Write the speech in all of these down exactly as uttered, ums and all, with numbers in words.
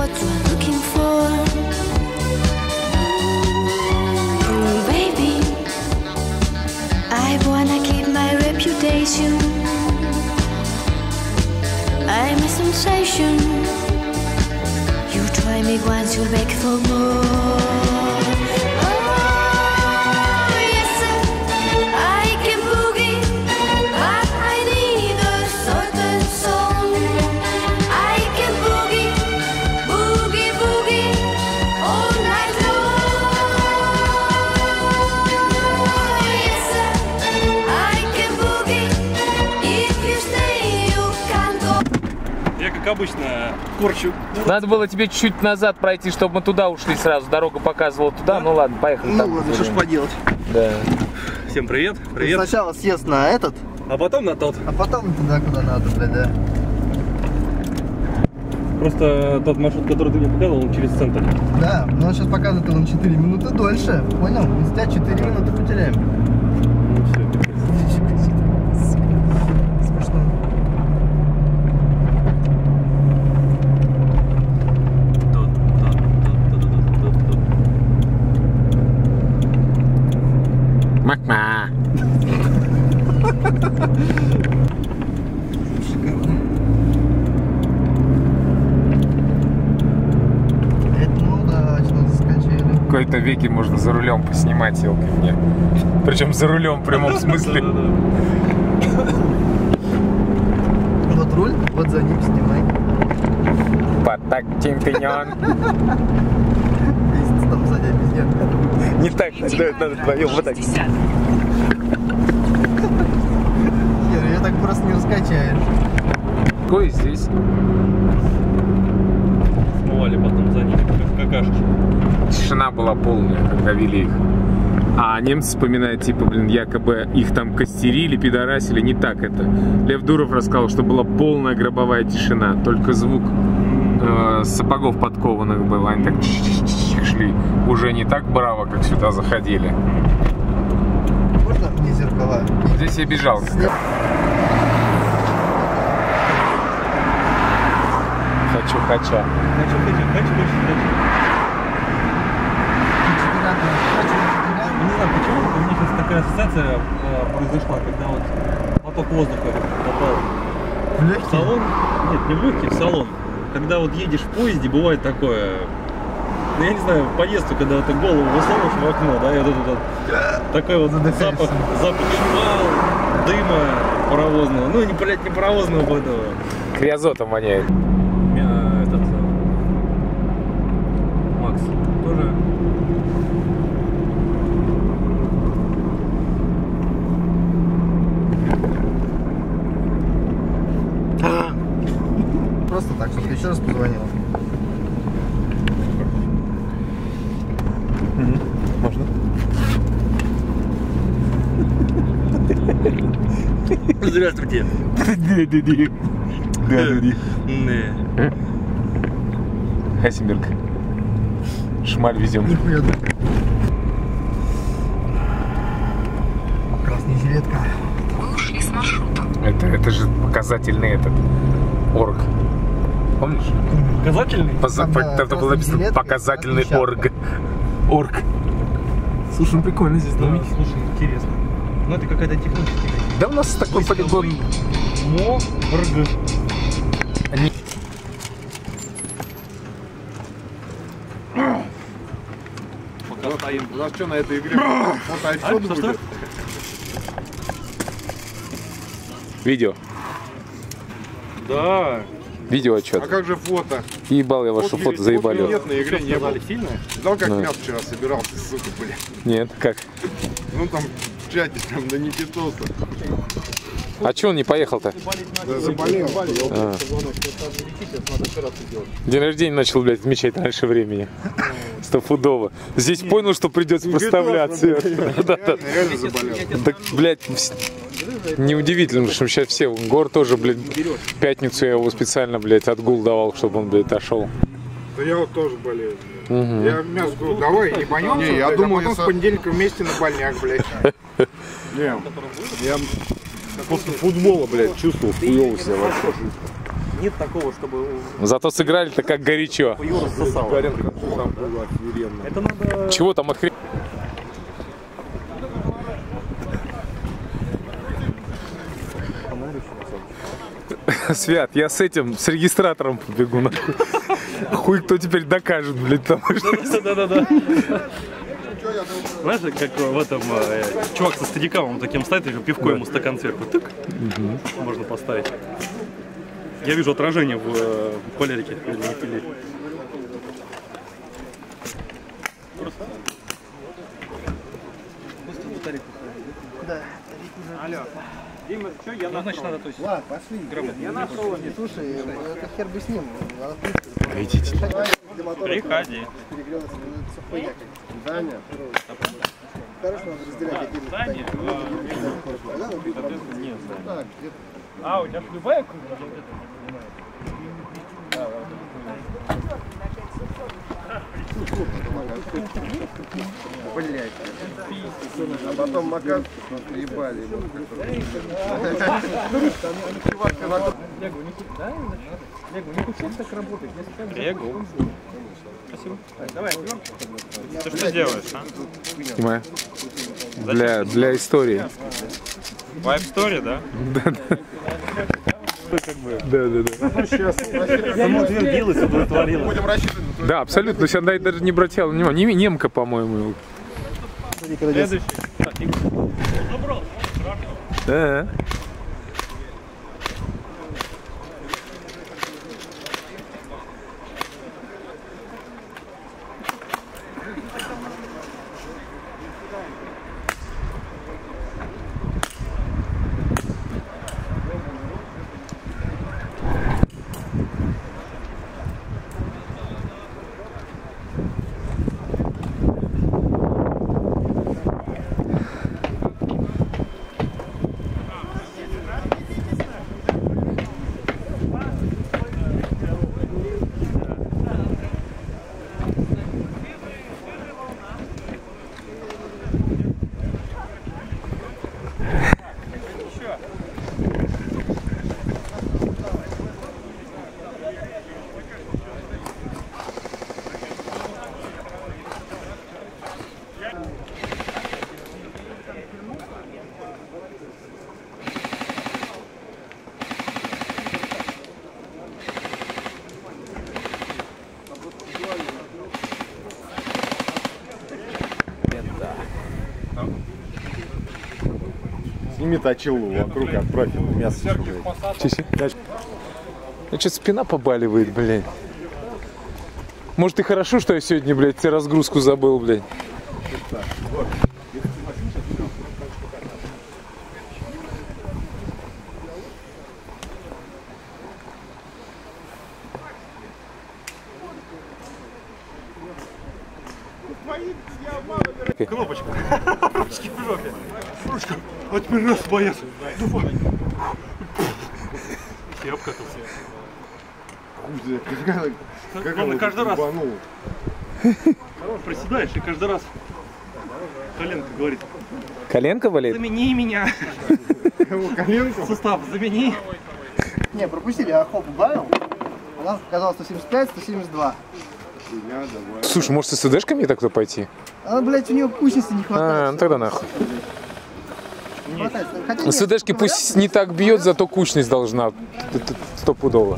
what you're looking for. Mm, baby, I wanna keep my reputation. I'm a sensation. You try me once, you'll beg for more. Как обычно, корчу. Надо было тебе чуть-чуть назад пройти, чтобы мы туда ушли сразу. Дорога показывала туда. Да? Ну ладно, поехали. Ну ладно, что ж поделать. Да. Всем привет. Привет. Сначала съезд на этот, а потом на тот. А потом туда, куда надо, блядь, да. Просто тот маршрут, который ты мне показывал, он через центр. Да, но он сейчас показывает он четыре минуты дольше. Понял? Мы тебя четыре минуты потеряем. Ну все. Смешно. Макма. Это ну удачно заскочили. В какой-то веке можно за рулем поснимать, елки мне. Причем за рулем в прямом смысле. Вот руль, вот за ним снимай. Потак чемпион. Месяц там сзади обезьян. Не так, надо вдвоем, вот так. Я так просто не раскачаешь. Какой здесь? Смывали потом за ними, как какашки. Тишина была полная, когда вели их. А немцы вспоминают, типа, блин, якобы их там костерили, пидорасили. Не так это. Лев Дуров рассказал, что была полная гробовая тишина. Только звук э, сапогов подкованных был. Они так шли. Уже не так браво, как сюда заходили. Можно мне зеркала? Здесь я бежал. Хочу, хочу. Хочу, хочу, хочу, хочу, хочу. Не знаю почему, у меня сейчас такая ассоциация э, произошла, когда вот поток воздуха попал в легкий? В салон. Нет, не в легкий, в салон. Когда вот едешь в поезде, бывает такое. Ну я не знаю, в поездку, когда ты голову высовываешь в окно, да, и вот этот вот, такой вот запах, запах шмал, дыма паровозного. Ну не, блядь, не паровозного, этого. Криозотом воняет. Этот Макс тоже. Просто так, чтобы еще раз позвонил. Можно? Здравствуйте. Хасенберг. Шмаль везем. Нихуя так. Красная жилетка. Мы ушли с маршрута. Это, это же показательный этот орг. Помнишь? Показательный? Поза... Там, Там, там было написано жилетка, показательный орг. Орг. Слушай, ну прикольно здесь, да? Слушай, интересно. Ну это какая-то техническая. Да у нас такой полигон. Морг. Они... Пока стоим. У нас что на этой игре? Это отчет будет. Видео. Да. Видео отчет. А как же фото? Ебал я ваше фото, фото заебали. Нет, на игре не было. Сильное? Знал, как Да. мясо вчера собирался, сука, блядь. Нет, как? Ну там в чате прям до Никитоса. А че он не поехал-то? Да, заболел. А. День рождения начал, блядь, отмечать раньше времени. Стопудово. Здесь понял, что придется проставляться. Реально заболел. Так, блядь, неудивительно, что сейчас все. Гор тоже, блядь, в пятницу я его специально, блядь, отгул давал, чтобы он, блядь, отошел. Да я вот тоже болею. Угу. Я мясо говорю, давай, ебанемся. Не, я думаю, потом с понедельника вместе на больняк, блядь. Не, я после футбола, блядь, чувствовал хуёво себя вообще. нет такого, чтобы Зато сыграли-то как горячо. ее рассосало. Это надо... Чего там отхрен... Свят, я с этим, с регистратором побегу нахуй. Хуй кто теперь докажет, блядь, потому что... Да-да-да. Знаешь, как в этом э, чувак со стадикамом таким стоит, еще пивко ему стакан сверху, тык, можно поставить. Я вижу отражение в, э, в полярике. Да. Алло. Дима, что я Ну, значит, надо, то есть, Ладно, пошли. Я нашел. Слушай, это хер бы с ним. Идите. приходи. Перегрелся, это хуйня. Даня. Хорошо, надо разделять. Даня? Нет, да. А, у тебя любая кухня? Блять. А потом макар ебали ему. Лего. Спасибо. Давай, ты что делаешь, а? Снимаю. Для, для истории. Vibe Story, да? Да, да, да. Самоутвердилась, удовлетворилась. Будем рассчитывать. Да, абсолютно. Сейчас даже не обратил внимания. Не, немка, по-моему. Следующий. Так, Игорь. Забрал. Да. Сними точилу вокруг, отправь ему мясо. Чиси. Ну что, спина побаливает, блядь. Может и хорошо, что я сегодня, блядь, тебе разгрузку забыл, блядь. Кнопочка. Ручки в жопе. Ручка. А теперь раз, боец. Я обкатался. Как Он он каждый раз ебанул. приседаешь и каждый раз коленка говорит: Коленка болит? замени меня. Коленку? Сустав, замени. Не, пропустили, а хоп убавил. У нас оказалось сто семьдесят пять, сто семьдесят два. Слушай, может с СДшками так-то пойти? А, блядь, у нее кучности не А, хватает. ну тогда нахуй. Не хватает. Хотя нет, СДшки пусть не так бьет, зато кучность должна. Это стопудово.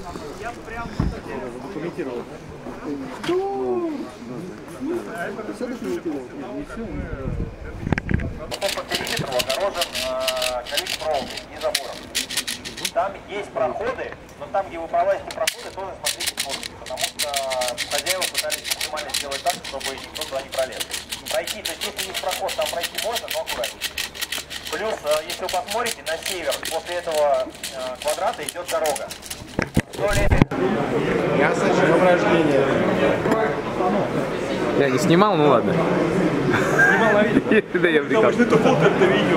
По периметру огорожен э, количеством и забором. Там есть проходы, но там, где вы пролазите проходы, тоже смотрите скорости, потому что хозяева пытались максимально сделать так, чтобы никто туда не пролез. Пройти, то есть если есть проход, там пройти можно, но аккуратнее. Плюс, э, если вы посмотрите, на север после этого э, квадрата идет дорога. Я сочинил рождение. Я не снимал, ну ладно. Снимал на видео. Да я Потому что это фото, это видео.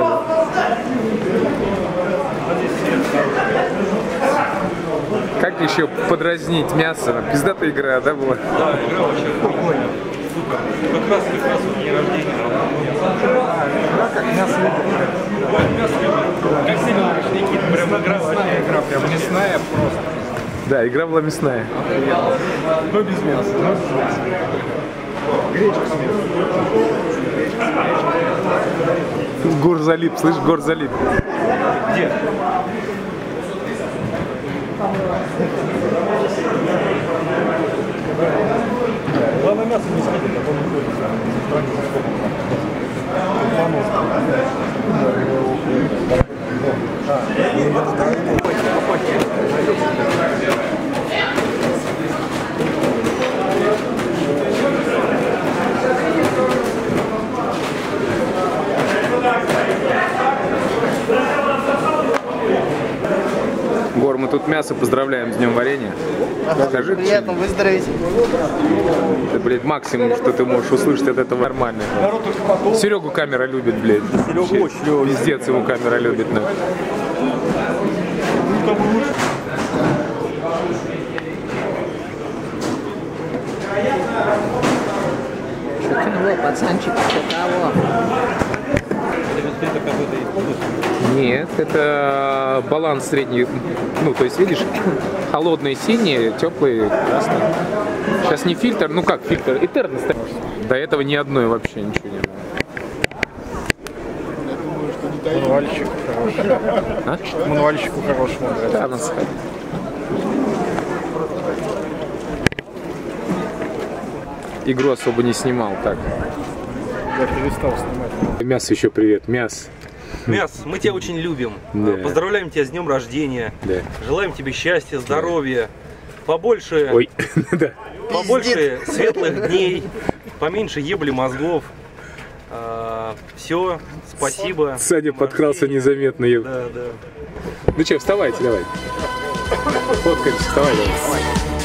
Как еще подразнить мясо? Пиздатая игра, да, была? Да, игра вообще прикольная. Сука. Как раз, как раз у день рождения. Игра как мясо любит. Мясо любит. Как сильно Никит, прям игра вообще. Игра прям мясная просто. Да, игра была мясная. Но без мяса. Но без мяса. Гречка с мясом. Гор залип, слышь, гор залип. Где? Главное мясо не съедет, а то не будет. Гор, мы тут мясо поздравляем с днем варенья. Скажи, Приятно выздороветь. это, блядь, максимум, что ты можешь услышать от этого нормально. Серегу камера любит, блядь. Серегу очень любит. Пиздец его камера любит, нахуй. Что пацанчик, что того? Нет, это баланс средний. Ну, то есть, видишь, холодные синие, теплые красные. Сейчас не фильтр, ну как фильтр, Этерно стоит. До этого ни одной вообще ничего не было. Мануальщику хорошему. А? Мануальщику хорошему. Да, насрать. Игру особо не снимал, так. Я перестал снимать. Мясо еще привет, мясо. Мяс, мы тебя очень любим. Да. Поздравляем тебя с днем рождения. Да. Желаем тебе счастья, здоровья, побольше, Ой, да. побольше светлых дней, поменьше ебли мозгов. Все, спасибо. Саня подкрался незаметно. Да, да. Ну что, вставайте, давай. Фоткаемся, вставай, давай.